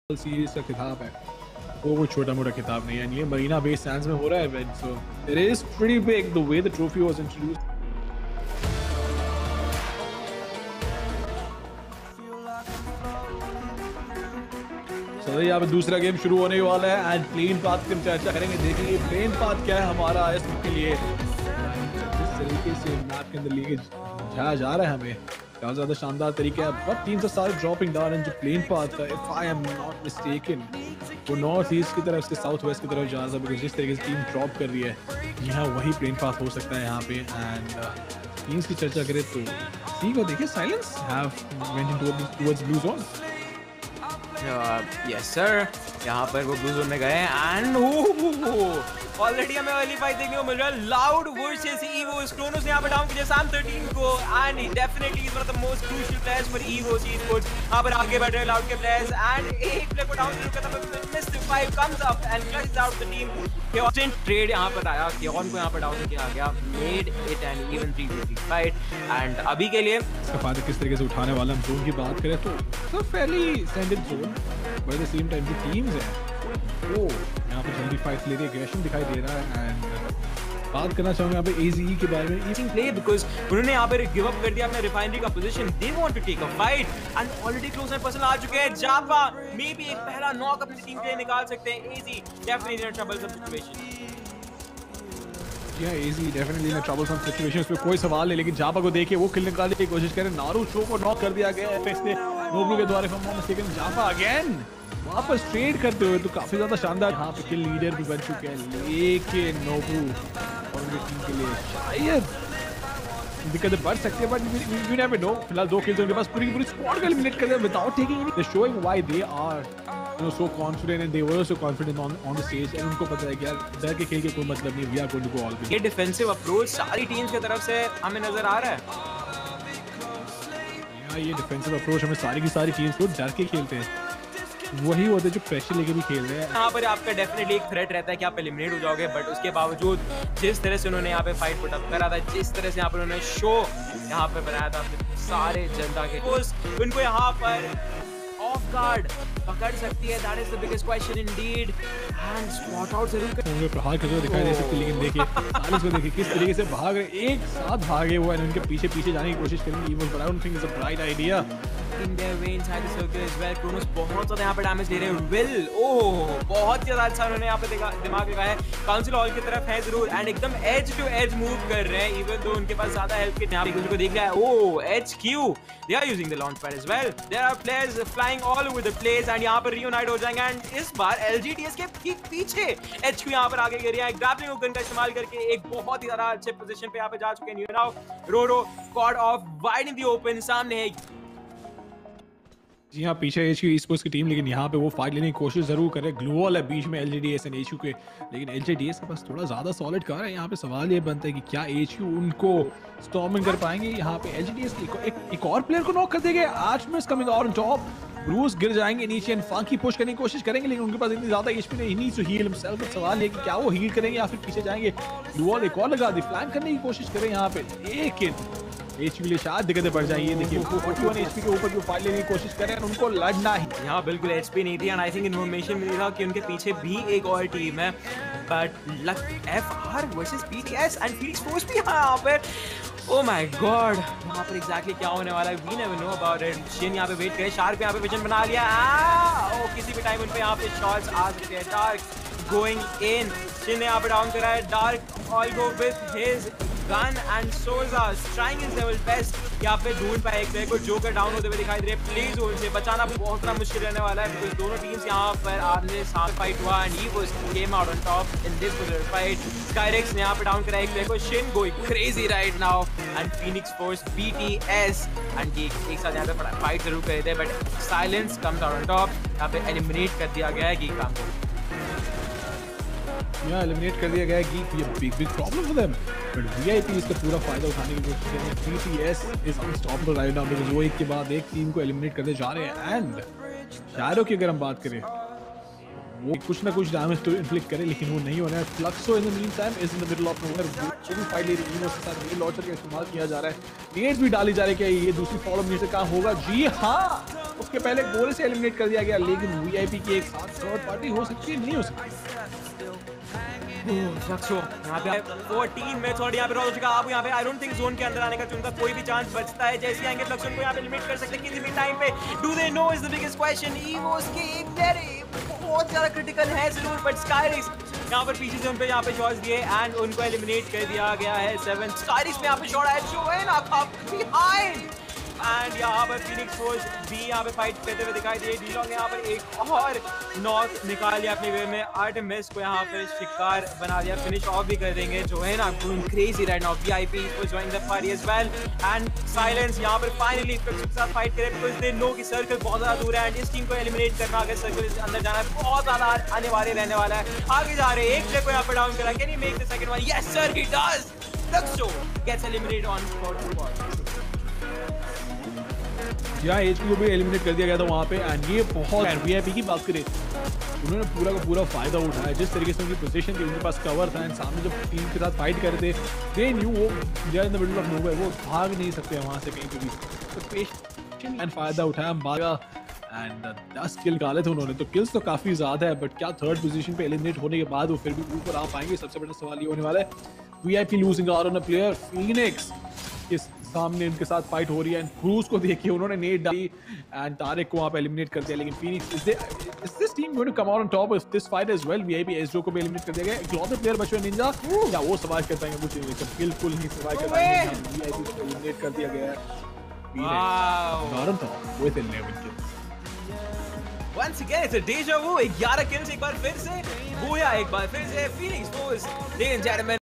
Series का खिताब है वो कोई छोटा मोटा खिताब नहीं है। ये मरीना बे सैंड्स में हो रहा है event, so it is pretty big the way the trophy was introduced. चलो यहाँ पे दूसरा गेम शुरू होने वाला है एंड प्लेन पाथ की हम चर्चा करेंगे, देखेंगे प्लेन पाथ क्या है हमारा इसके लिए। जिस तरीके से मैप के अंदर लेके जाया जा रहा है हमें बहुत ज़्यादा शानदार तरीका है। बहुत टीम से सारे ड्रॉपिंग डाउन एंड जो प्लेन पाथ था, if I am not mistaken, वो नॉर्थ ईस्ट की तरफ से साउथ वेस्ट की तरफ जा रहा है, बिकॉज जिस तरीके से टीम ड्रॉप कर रही है यहाँ वही प्लेन पाथ हो सकता है यहाँ पे। एंड टीम्स की चर्चा करें तो सी को देखिए, Silence have went towards blue zone. Yes sir, यहाँ पर वो ब्लू जोन में गए एंड ऑलरेडी हमें अर्ली फाइट देखने को मिल रहा है। लाउड वर्सेस ईवोस, क्रोनोस यहाँ पे डाउन किया साम 13 को and definitely is one of the most crucial players for Evos esports. यहाँ पर आगे बढ़ रहे हैं लाउड के प्लेयर्स एंड एक प्लेयर को डाउन करता है, mister 5 comes up and clutches out the team. केओन ट्रेड यहाँ पर आया, केओन को यहाँ पर डाउन किया गया, made it an even 3v3 fight and अभी के लिए इसका फायदा किस तरीके से उठाने वाला हम जोन की बात करें तो fairly standard zone, but at the same time जो टीम्स हैं वो यहाँ पे जल्दी फाइट ले रही है, एग्रेशन दिखाई दे रहा है। एंड बात करना चाहूँगा यहाँ पे एजी के बारे में, ईजिंग प्ले बिकॉज उन्होंने यहाँ पर गिव अप कर दिया अपने रिफाइनरी का position. They want to take a fight and already close end person आ चुके हैं। जावा मे बी एक पहला नॉक अपनी टीम के लिए निकाल सकते हैं। AG definitely in troublesome situation. या AG definitely in troublesome situation, उसमें कोई सवाल नहीं, लेकिन जावा को देखिए वो किल निकालने की कोशिश करें। नारू शो को नॉक कर दिया गया एफएक्स ने नोब्लू के द्वारा, फ्रॉम मिस्टेकन जावा अगेन वापस ट्रेड करते हुए तो काफी ज्यादा शानदार यहाँ पे किल लीडर भी बन चुके हैं, लेकिन नोब्लू और उनकी टीम के लिए शायद दिक्कतें बढ़ सकती है, बट वी नेवर नो। फिलहाल 2 किल्स उनके पास, पूरी स्क्वाड को एलिमिनेट कर दिया without taking any, showing why they are so confident and they were so confident on the stage, and उनको पता है कि यार डर के खेल के कोई मतलब नहीं, we are going to go all in। ये डिफेंसिव अप्रोच सारी टीम्स की तरफ से हमें नजर आ रहा है। ये डिफेंसिव अप्रोच हमें सारी की सारी टीम्स को डर के खेलते हैं, वही होते हैं जो प्रेशर लेके भी खेल रहे हैं। यहाँ पर आपका डेफिनेटली एक थ्रेट रहता है कि आप एलिमिनेट हो जाओगे, बट उसके बावजूद जिस तरह से उन्होंने यहाँ पे फाइट पुट अप करा था, जिस तरह से यहाँ पर उन्होंने शो यहाँ पे बनाया था सारे जनता के, उनको यहाँ पर ऑफ गार्ड पकड़ सकती है। That is the biggest question indeed and spot out जरूर करेंगे, प्रहार करते हुए दिखाई दे सकते हैं, लेकिन देखिए सालिस को देखिए किस तरीके से भाग रहे, एक साथ भागे हुए हैं, उनके पीछे जाने की कोशिश करेंगे Evos, but I don't think it's a bright idea. in their way inside the circle as well। Kronos बहुत ज़्यादा यहाँ पे डैमेज ले रहे हैं। विल ओह बहुत ज़्यादा अच्छा उन्होंने यहाँ पे दिमाग लगाया है। काउंसिल हॉल की तरफ है जरूर एंड एकदम एज टू एज मूव कर रहे हैं, इवन दो उनके पास ज़्यादा हेल्प किट यहाँ पे उनको देख लिया है। ओह HQ they are using the launch pad as well। there are players flying all over the place and यहाँ पर reunite हो जाएंगे एंड इस बार LGDS के ठीक पीछे HQ यहाँ पर आगे गिर रहा है, ग्रैपलिंग हुक गन का इस्तेमाल करके एक बहुत ही ज़्यादा अच्छे पोजीशन पे यहाँ पे जा चुके हैं। Now Roro caught off wide in the open सामने है। जी हाँ, पीछे HQ ई-स्पोर्ट्स की टीम, लेकिन यहाँ पे वो फाइट लेने की कोशिश जरूर करे। ग्लोअल है बीच में LGDS एंड HQ के, लेकिन LGDS के पास थोड़ा ज़्यादा सॉलिड कार है। यहाँ पे सवाल ये बनता है कि क्या HQ उनको स्टॉर्मिंग कर पाएंगे। यहाँ पे LGDS एक और प्लेयर को नॉक कर देंगे। आर्चमिस कमिंग ऑन टॉप, ब्रूस गिर जाएंगे नीचे एंड फंकी पुश करने की कोशिश करेंगे, लेकिन उनके पास इतनी ज़्यादा HP नहीं, he needs to heal himself. सवाल ये कि क्या वो हील करेंगे या फिर पीछे जाएंगे। ग्लोअल एक और लगा दी, फ्लैंक करने की कोशिश करें यहाँ पे, लेकिन HP के लिए शायद दिक्कतें बढ़ जाएंगी। देखिए 41 HP के ऊपर जो फाइट लेने की कोशिश करें, उनको लड़ना ही। यहाँ बिल्कुल HP नहीं थी एंड आई थिंक इन्फॉर्मेशन मिली था कि उनके पीछे भी एक और टीम है, but luck FR versus BTS and Phoenix Force भी यहाँ पर। ओह माय गॉड, यहाँ पर एग्जैक्टली क्या होने वाला है we never know about it. Shin यहाँ पे वेट करे, शार्क यहाँ पे विजन बना लिया। ओह किसी भी टाइम उन पे यहाँ पे शॉट्स आ सकते हैं। डार्क गोइंग इन, शिन ने यहाँ पे डाउन करा है। Dark all go with his gun and सोजा ट्राइंग हिज लेवल बेस्ट। यहाँ पे ढूंढ पाए एक प्लेयर को, जोकर डाउन होते हुए दिखाई दे रहे हैं। प्लीज उनसे बचाना बहुत ज़्यादा मुश्किल रहने वाला है, बिकॉज दोनों टीम्स यहाँ पर आमने सामने फाइट हुआ and he was came out on top in this particular fight. स्काइरेक्स ने यहाँ पे डाउन करा एक प्लेयर को। Shin going crazy right now and Phoenix Force BTS and ये एक साथ यहाँ पे फाइट जरूर कर रहे थे, but Silence comes out on top. यहाँ पे एलिमिनेट कर दिया गया है गीक काम को। यहाँ एलिमिनेट कर दिया गया है गीक, ये big problem for them, but VIP इसका पूरा फायदा उठाने की कोशिश कर रहे हैं। BTS is unstoppable right now, because वो एक के बाद एक टीम को एलिमिनेट करने जा रहे हैं। एंड शैडो की अगर हम बात करें वो कुछ ना कुछ डैमेज तो इन्फ्लिक्ट करे, लेकिन वो नहीं हो रहा है। Fluxo in the mean time is in the middle of nowhere, वो भी फाइट ले रही है, उसके साथ नील लॉन्चर का इस्तेमाल किया जा रहा है, नेड्स भी डाली जा रही है। क्या ये दूसरी फॉलो मिनट से काम होगा? जी हाँ, उसके पहले गोल से एलिमिनेट कर दिया गया, लेकिन वीआईपी की एक साथ थर्ड पार्टी हो सकती है, नहीं हो सकती। फ्लक्सो यहाँ पे 14 में थोड़ी यहाँ पे रॉल हो चुका। अब यहाँ पे आई डोंट थिंक जोन के अंदर आने का उनका कोई भी चांस बचता है। जैसे आएंगे फ्लक्सो को यहाँ पे लिमिट कर सकते हैं किसी भी टाइम पे। Do they know is the biggest question. Evos के एक डेरे बहुत ज्यादा क्रिटिकल है जरूर, बट स्काईरिस यहाँ पर पीछे से उन पे यहाँ पे शॉट्स दिए एंड उनको एलिमिनेट कर दिया गया है। 7 स्काईरिस में यहाँ पे शॉट है, जो है ना बिहाइंड, एंड यहाँ पर फिनिक्स फोर्स भी यहाँ पे फाइट करते हुए दिखाई दिए। डीलॉन्ग ने यहाँ पर एक और नॉक निकाल लिया अपने वे में, आर्टेमिस को यहाँ पे शिकार बना दिया, फिनिश ऑफ भी कर देंगे, जो है ना क्रेजी राइट नाउ। वीआईपी को join the party as well and Silence यहाँ पर फाइनली के साथ फाइट करे, बिकॉज़ दे नो कि सर्कल बहुत ज्यादा दूर है एंड इस टीम को एलिमिनेट करना, अगर सर्कल के अंदर जाना है बहुत ज्यादा आने वाले रहने वाला है। आगे जा रहे हैं, एक प्लेयर को यहाँ पर डाउन करा, can he make the second one? Yes sir, he does. Fluxo gets eliminated on spot. यहाँ एचपी को भी एलिमिनेट कर दिया गया था वहाँ पे, एंड ये बहुत वीआईपी की बात करें, उन्होंने पूरा का पूरा फायदा उठाया। जिस तरीके से उनकी पोजीशन थी, उनके पास कवर था एंड सामने जब टीम के साथ फाइट कर रहे थे, दे न्यू वो they are in the middle of nowhere, वो भाग नहीं सकते वहाँ से कहीं पे भी, तो पेशेंट एंड फायदा उठाया, भागा एंड 10 किल डाले थे उन्होंने। तो किल्स तो काफी ज्यादा है, बट क्या थर्ड पोजीशन पे एलिमिनेट होने के बाद वो फिर भी ऊपर आ पाएंगे? सबसे बड़ा सवाल ये होने वाला है। VIP losing out on a player, Phoenix के सामने उनके साथ फाइट हो रही है एंड क्रूज को देखिए, उन्होंने नेट डाली एंड तारिक को वहां पे एलिमिनेट कर दिया। लेकिन Phoenix is this team going to come out on top of this fight as well? VIP एसजो को भी एलिमिनेट कर दिया गया। इकलौते प्लेयर बचे हुए निंजा, क्या वो सर्वाइव कर पाएंगे? कुछ नहीं, बिल्कुल नहीं सर्वाइव कर पाएंगे। वीआईपी को एलिमिनेट कर दिया गया है। With 11 kills. Once again, it's a deja vu. 11 kills एक बार फिर से, बूया एक बार फिर से, Phoenix Force, ladies and gentlemen.